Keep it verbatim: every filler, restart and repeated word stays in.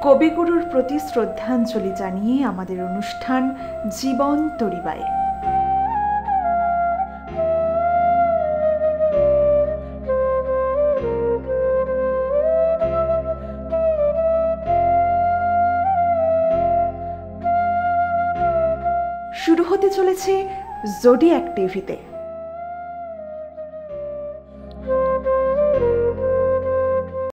কবিগুরুর প্রতি শ্রদ্ধাঞ্জলি জানিয়ে আমাদের অনুষ্ঠান জীবন তরিবায়। শুরু হতে চলেছে জোডিয়াক টিভিতে।